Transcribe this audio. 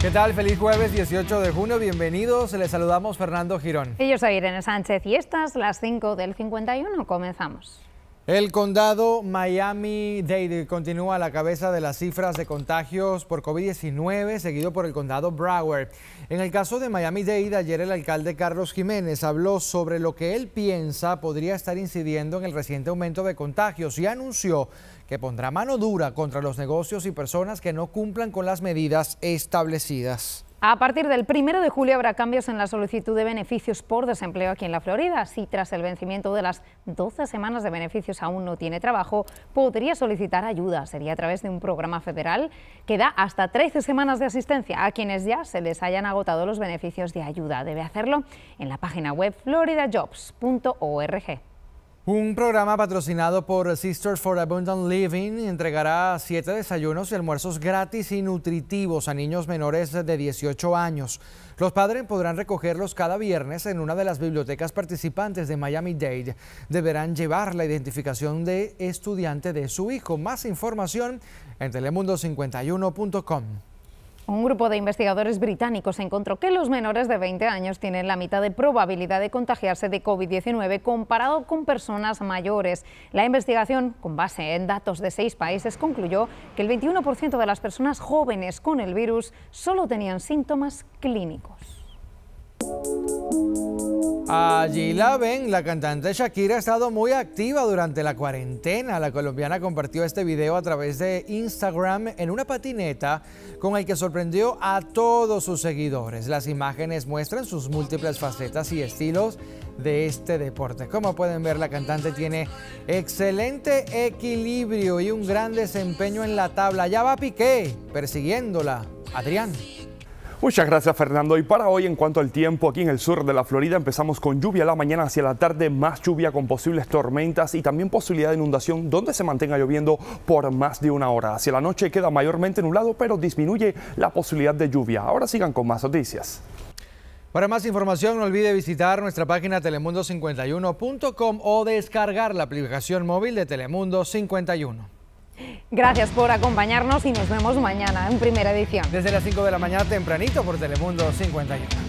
¿Qué tal? Feliz jueves 18 de junio, bienvenidos, les saludamos Fernando Girón. Y yo soy Irene Sánchez y estas las 5 del 51, comenzamos. El condado Miami-Dade continúa a la cabeza de las cifras de contagios por COVID-19, seguido por el condado Broward. En el caso de Miami-Dade, ayer el alcalde Carlos Jiménez habló sobre lo que él piensa podría estar incidiendo en el reciente aumento de contagios y anunció que pondrá mano dura contra los negocios y personas que no cumplan con las medidas establecidas. A partir del 1 de julio habrá cambios en la solicitud de beneficios por desempleo aquí en la Florida. Si tras el vencimiento de las 12 semanas de beneficios aún no tiene trabajo, podría solicitar ayuda. Sería a través de un programa federal que da hasta 13 semanas de asistencia a quienes ya se les hayan agotado los beneficios de ayuda. Debe hacerlo en la página web floridajobs.org. Un programa patrocinado por Sisters for Abundant Living entregará 7 desayunos y almuerzos gratis y nutritivos a niños menores de 18 años. Los padres podrán recogerlos cada viernes en una de las bibliotecas participantes de Miami-Dade. Deberán llevar la identificación de estudiante de su hijo. Más información en telemundo51.com. Un grupo de investigadores británicos encontró que los menores de 20 años tienen la mitad de probabilidad de contagiarse de COVID-19 comparado con personas mayores. La investigación, con base en datos de 6 países, concluyó que el 21% de las personas jóvenes con el virus solo tenían síntomas clínicos. Allí la ven, la cantante Shakira ha estado muy activa durante la cuarentena. La colombiana compartió este video a través de Instagram en una patineta con el que sorprendió a todos sus seguidores. Las imágenes muestran sus múltiples facetas y estilos de este deporte. Como pueden ver, la cantante tiene excelente equilibrio y un gran desempeño en la tabla. Ya va Piqué persiguiéndola. Adrián. Muchas gracias, Fernando. Y para hoy, en cuanto al tiempo, aquí en el sur de la Florida empezamos con lluvia a la mañana, hacia la tarde más lluvia con posibles tormentas y también posibilidad de inundación donde se mantenga lloviendo por más de una hora. Hacia la noche queda mayormente nublado, pero disminuye la posibilidad de lluvia. Ahora sigan con más noticias. Para más información no olvide visitar nuestra página telemundo51.com o descargar la aplicación móvil de Telemundo 51. Gracias por acompañarnos y nos vemos mañana en Primera Edición. Desde las 5 de la mañana tempranito por Telemundo 51.